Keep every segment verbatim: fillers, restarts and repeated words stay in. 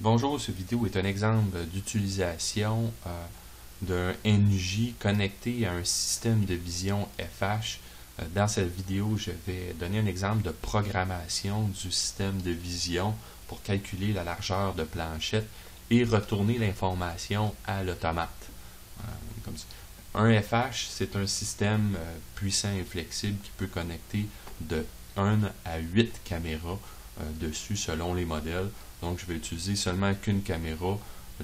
Bonjour, cette vidéo est un exemple d'utilisation euh, d'un N J connecté à un système de vision F H. Euh, dans cette vidéo, je vais donner un exemple de programmation du système de vision pour calculer la largeur de planchette et retourner l'information à l'automate. Euh, comme ça. Un F H, c'est un système euh, puissant et flexible qui peut connecter de un à huit caméras euh, dessus selon les modèles. Donc, je vais utiliser seulement qu'une caméra,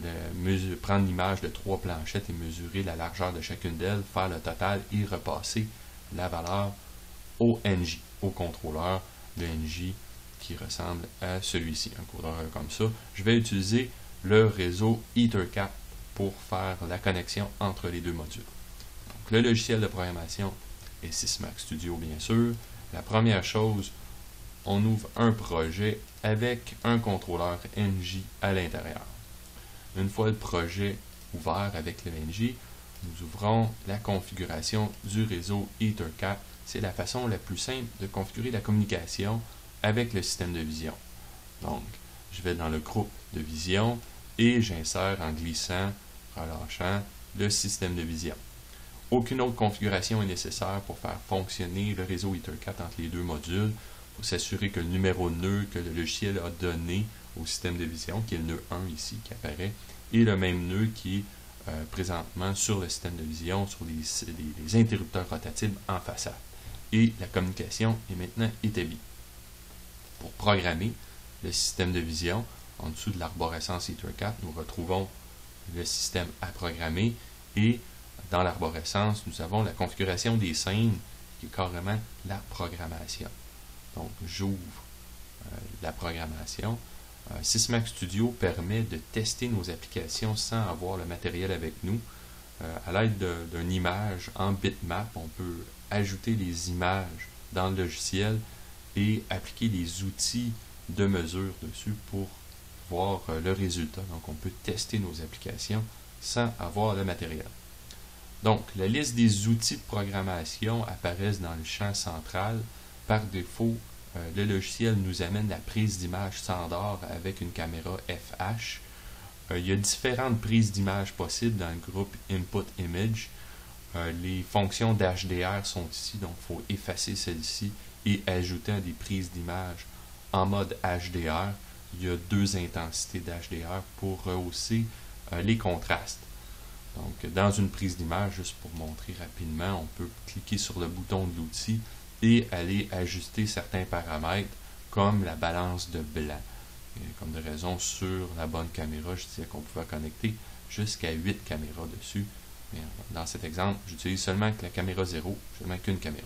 de prendre l'image de trois planchettes et mesurer la largeur de chacune d'elles, faire le total et repasser la valeur au N J, au contrôleur de N J qui ressemble à celui-ci, un codeur comme ça. Je vais utiliser le réseau EtherCAT pour faire la connexion entre les deux modules. Donc, le logiciel de programmation est Sysmax Studio, bien sûr. La première chose, on ouvre un projet avec un contrôleur N J à l'intérieur. Une fois le projet ouvert avec le N J, nous ouvrons la configuration du réseau EtherCAT. C'est la façon la plus simple de configurer la communication avec le système de vision. Donc, je vais dans le groupe de vision et j'insère en glissant, relâchant le système de vision. Aucune autre configuration est nécessaire pour faire fonctionner le réseau EtherCAT entre les deux modules. Il faut s'assurer que le numéro de nœud que le logiciel a donné au système de vision, qui est le nœud un ici qui apparaît, est le même nœud qui est euh, présentement sur le système de vision, sur les, les, les interrupteurs rotatifs en façade. Et la communication est maintenant établie. Pour programmer le système de vision, en dessous de l'arborescence EtherCAT, nous retrouvons le système à programmer et dans l'arborescence, nous avons la configuration des scènes qui est carrément la programmation. Donc, j'ouvre euh, la programmation. Euh, Sysmax Studio permet de tester nos applications sans avoir le matériel avec nous. Euh, à l'aide d'une image en bitmap, on peut ajouter les images dans le logiciel et appliquer les outils de mesure dessus pour voir euh, le résultat. Donc, on peut tester nos applications sans avoir le matériel. Donc, la liste des outils de programmation apparaissent dans le champ central. Par défaut, euh, le logiciel nous amène la prise d'image standard avec une caméra F H. Euh, il y a différentes prises d'image possibles dans le groupe Input Image. Euh, les fonctions d'H D R sont ici, donc il faut effacer celle-ci et ajouter des prises d'image en mode H D R. Il y a deux intensités d'H D R pour rehausser euh, les contrastes. Donc, dans une prise d'image, juste pour montrer rapidement, on peut cliquer sur le bouton de l'outil et aller ajuster certains paramètres comme la balance de blanc. Et comme de raison, sur la bonne caméra, je disais qu'on pouvait connecter jusqu'à huit caméras dessus. Mais dans cet exemple, j'utilise seulement que la caméra zéro, seulement qu'une caméra.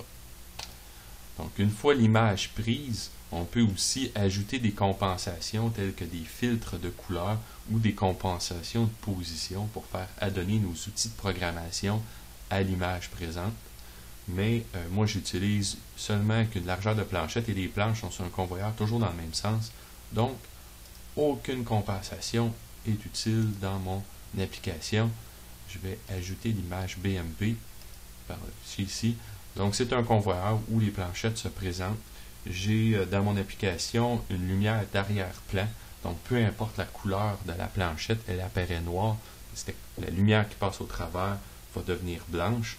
Donc, une fois l'image prise, on peut aussi ajouter des compensations telles que des filtres de couleur ou des compensations de position pour faire adonner nos outils de programmation à l'image présente. Mais euh, moi, j'utilise seulement qu'une largeur de planchette et les planches sont sur un convoyeur toujours dans le même sens. Donc, aucune compensation est utile dans mon application. Je vais ajouter l'image B M P par ici. Donc, c'est un convoyeur où les planchettes se présentent. J'ai euh, dans mon application une lumière d'arrière-plan. Donc, peu importe la couleur de la planchette, elle apparaît noire. La lumière qui passe au travers va devenir blanche.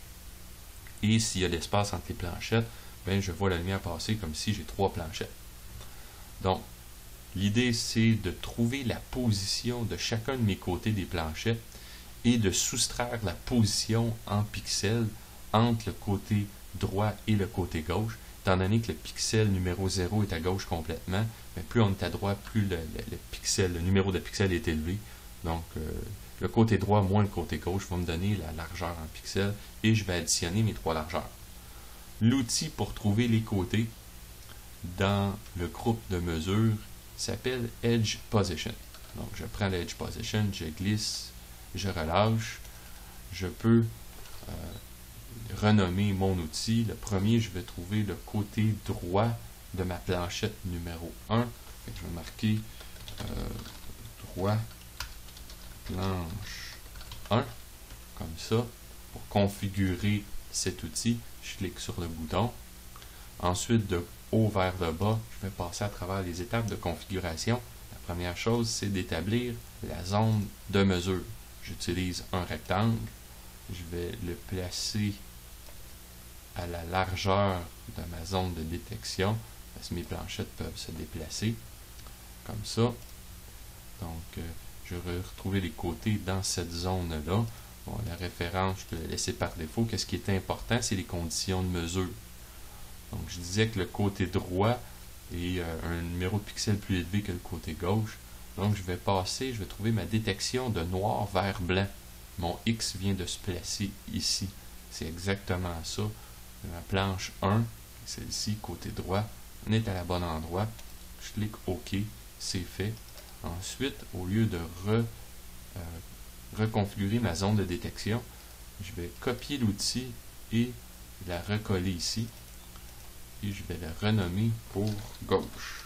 Et s'il y a l'espace entre les planchettes, ben, je vois la lumière passer comme si j'ai trois planchettes. Donc, l'idée, c'est de trouver la position de chacun de mes côtés des planchettes et de soustraire la position en pixels entre le côté droit et le côté gauche. Étant donné que le pixel numéro zéro est à gauche complètement, mais plus on est à droite, plus le, le, le, pixel, le numéro de pixels est élevé. Donc, euh, le côté droit moins le côté gauche va me donner la largeur en pixels et je vais additionner mes trois largeurs. L'outil pour trouver les côtés dans le groupe de mesure s'appelle Edge Position. Donc, je prends l'Edge Position, je glisse, je relâche. Je peux euh, renommer mon outil. Le premier, je vais trouver le côté droit de ma planchette numéro un. Je vais marquer euh, droit planche un, comme ça, pour configurer cet outil. Je clique sur le bouton. Ensuite, de haut vers le bas, je vais passer à travers les étapes de configuration. La Première chose, c'est d'établir la zone de mesure. J'utilise un rectangle. Je vais le placer à la largeur de ma zone de détection, parce que mes planchettes peuvent se déplacer, comme ça. Donc, euh, je vais retrouver les côtés dans cette zone-là. Bon, la référence, je peux la laisser par défaut. Qu'est-ce qui est important, c'est les conditions de mesure. Donc, je disais que le côté droit est euh, un numéro de pixels plus élevé que le côté gauche. Donc, je vais passer, je vais trouver ma détection de noir vers blanc. Mon X vient de se placer ici. C'est exactement ça. Ma planche un, celle-ci, côté droit, on est à la bonne endroit. Je clique OK, c'est fait. Ensuite, au lieu de re, euh, reconfigurer ma zone de détection, je vais copier l'outil et la recoller ici. Et je vais la renommer pour gauche.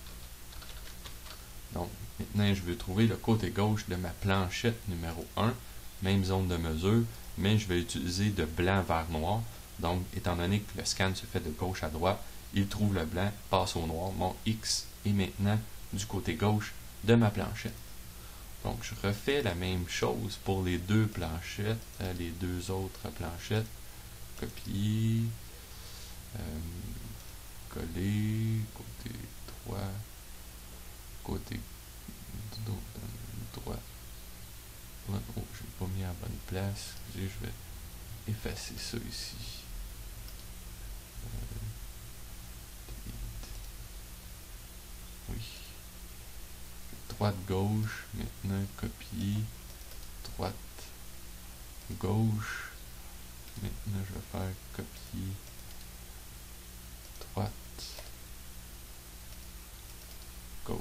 Donc, maintenant, je veux trouver le côté gauche de ma planchette numéro un. Même zone de mesure, mais je vais utiliser de blanc vers noir. Donc, étant donné que le scan se fait de gauche à droite, il trouve le blanc, passe au noir. Mon X est maintenant du côté gauche de ma planchette. Donc, je refais la même chose pour les deux planchettes, euh, les deux autres planchettes. Copier, euh, coller, côté droit, côté droit. Oh, je n'ai pas mis à la bonne place. Je vais effacer ça ici. Euh, oui. Droite, gauche. Maintenant, copier. Droite, gauche. Maintenant, je vais faire copier. Droite, gauche.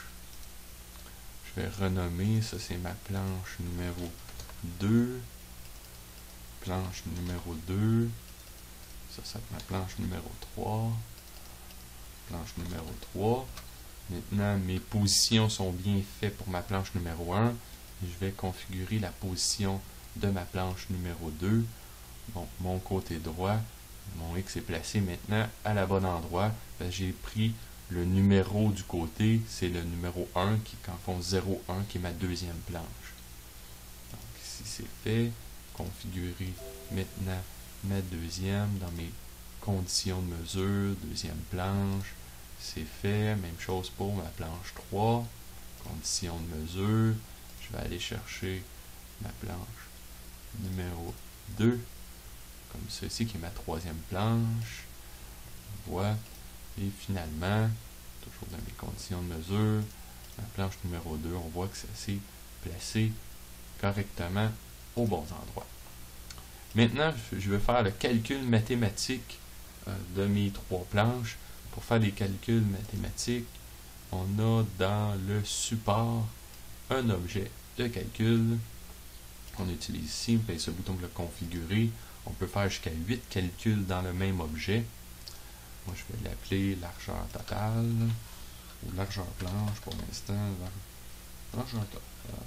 Je vais renommer, ça c'est ma planche numéro deux. Planche numéro deux. Ça, c'est ma planche numéro trois. Planche numéro trois. Maintenant, mes positions sont bien faites pour ma planche numéro un. Je vais configurer la position de ma planche numéro deux. Bon, mon côté droit, mon X est placé maintenant à la bonne endroit. J'ai pris le numéro du côté, c'est le numéro un qui est en fond zéro un qui est ma deuxième planche. Donc ici c'est fait. Configurer maintenant ma deuxième dans mes conditions de mesure, deuxième planche, c'est fait. Même chose pour ma planche trois, conditions de mesure. Je vais aller chercher ma planche numéro deux, comme ceci qui est ma troisième planche. Voilà. Et finalement, toujours dans mes conditions de mesure, ma planche numéro deux, on voit que ça s'est placé correctement aux bons endroits. Maintenant, je vais faire le calcul mathématique euh, de mes trois planches. Pour faire des calculs mathématiques, on a dans le support un objet de calcul. On utilise ici, on paye ce bouton de le configurer. On peut faire jusqu'à huit calculs dans le même objet. Moi, je vais l'appeler largeur totale ou largeur planche pour l'instant. Largeur totale.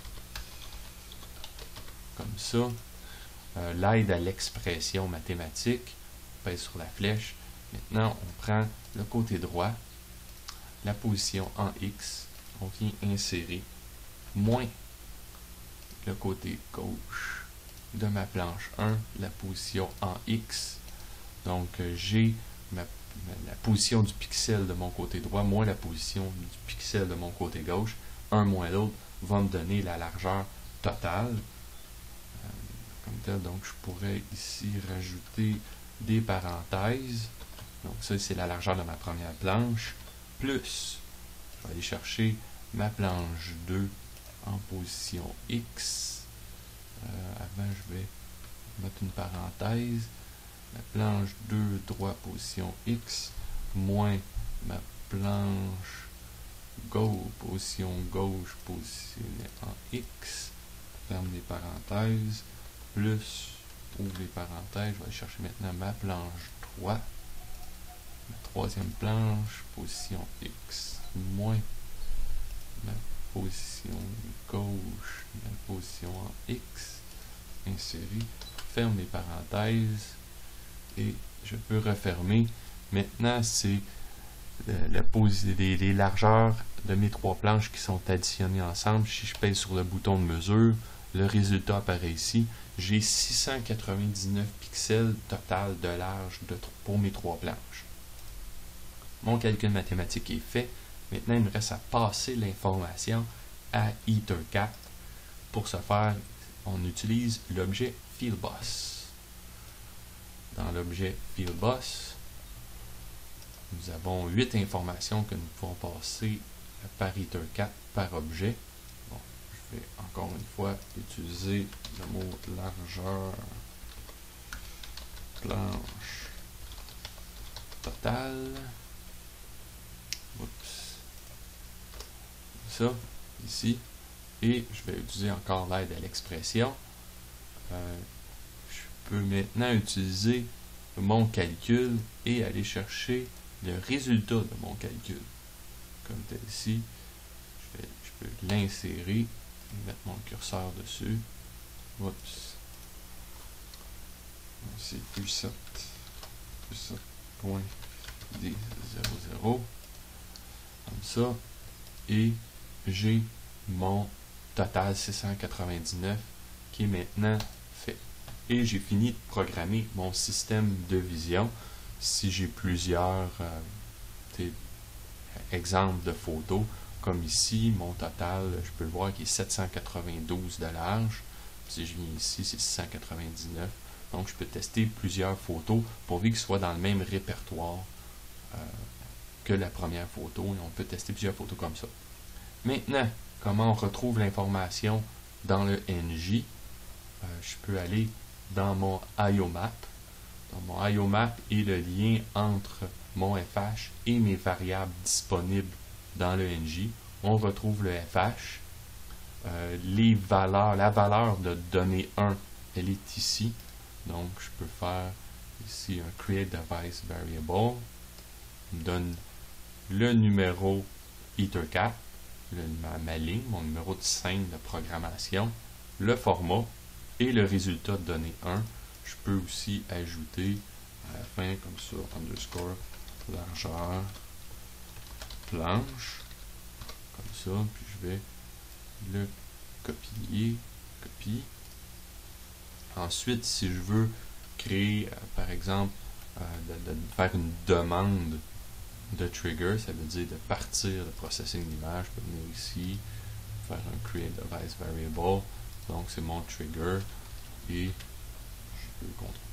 Comme ça. Euh, L'aide à l'expression mathématique. On pèse sur la flèche. Maintenant, on prend le côté droit, la position en X. On vient insérer moins le côté gauche de ma planche un, la position en X. Donc, euh, j'ai Ma, la position du pixel de mon côté droit moins la position du pixel de mon côté gauche, un moins l'autre, va me donner la largeur totale. Euh, comme tel, donc je pourrais ici rajouter des parenthèses. Donc ça, c'est la largeur de ma première planche, plus, je vais aller chercher ma planche deux en position X. Euh, avant, je vais mettre une parenthèse. La planche deux, droit, position X, moins ma planche gauche, position gauche, positionnée en X, ferme les parenthèses, plus, ouvre les parenthèses, je vais aller chercher maintenant ma planche droite, ma troisième planche, position X, moins ma position gauche, ma position en X, insérer, ferme les parenthèses, et je peux refermer. Maintenant, c'est la posi- les, les largeurs de mes trois planches qui sont additionnées ensemble. Si je pèse sur le bouton de mesure, le résultat apparaît ici. J'ai six cent quatre-vingt-dix-neuf pixels total de large de, pour mes trois planches. Mon calcul mathématique est fait. Maintenant, il me reste à passer l'information à Ethercat. Pour ce faire, on utilise l'objet FieldBus. Dans l'objet FieldBus, nous avons huit informations que nous pouvons passer par Ethercat par objet. Bon, je vais encore une fois utiliser le mot largeur planche totale. Oups. Ça, ici. Et je vais utiliser encore l'aide à l'expression. Euh, je peux maintenant utiliser mon calcul et aller chercher le résultat de mon calcul. Comme tel ici, je, vais, je peux l'insérer et mettre mon curseur dessus. Oups. C'est plus sept. plus sept point D zéro zéro. Comme ça. Et j'ai mon total six cent quatre-vingt-dix-neuf qui est maintenant fait. Et j'ai fini de programmer mon système de vision. Si j'ai plusieurs euh, exemples de photos, comme ici, mon total, je peux le voir qui est sept cent quatre-vingt-douze de large. Si je viens ici, c'est six cent quatre-vingt-dix-neuf. Donc, je peux tester plusieurs photos pourvu qu'ils soient dans le même répertoire euh, que la première photo. Et on peut tester plusieurs photos comme ça. Maintenant, comment on retrouve l'information dans le N J? Euh, je peux aller dans mon I O map. Dans mon I O map et le lien entre mon F H et mes variables disponibles dans le N J. On retrouve le F H. Euh, les valeurs, la valeur de donnée un, elle est ici. Donc, je peux faire ici un Create Device Variable. Il me donne le numéro Ethercat, le, ma, ma ligne, mon numéro de scène de programmation, le format et le résultat de donnée un. Je peux aussi ajouter à la fin, comme ça, underscore largeur planche, comme ça, puis je vais le copier, copie. Ensuite, si je veux créer, euh, par exemple, euh, de, de faire une demande de trigger, ça veut dire de partir le processing d'image, je peux venir ici, faire un create device variable, donc c'est mon trigger, et je peux contrôler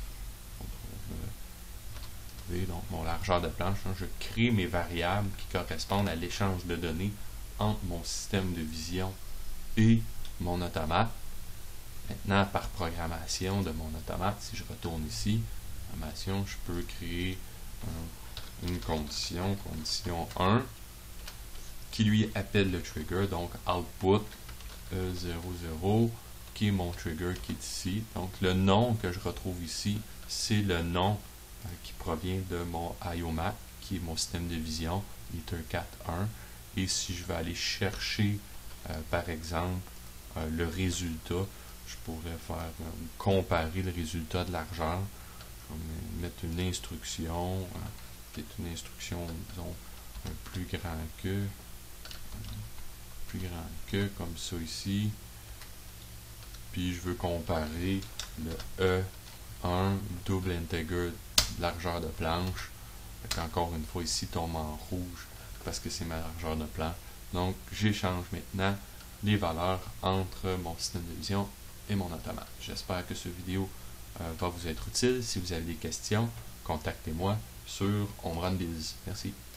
V, donc mon largeur de planche, hein, je crée mes variables qui correspondent à l'échange de données entre mon système de vision et mon automate. Maintenant, par programmation de mon automate, si je retourne ici, programmation, je peux créer un, une condition, condition un, qui lui appelle le trigger, donc output E zéro zéro, qui est mon trigger qui est ici. Donc le nom que je retrouve ici, c'est le nom euh, qui provient de mon I O map, qui est mon système de vision, Ethercat un. Et si je vais aller chercher, euh, par exemple, euh, le résultat, je pourrais faire euh, comparer le résultat de largeur. Je vais mettre une instruction, euh, peut-être une instruction, disons, un plus grand que, plus grand que, comme ça ici. Puis je veux comparer le E un double integer largeur de planche. Donc encore une fois ici tombe en rouge parce que c'est ma largeur de planche. Donc j'échange maintenant les valeurs entre mon système de vision et mon automate. J'espère que cette vidéo euh, va vous être utile. Si vous avez des questions, contactez-moi sur OnRunBiz. Merci.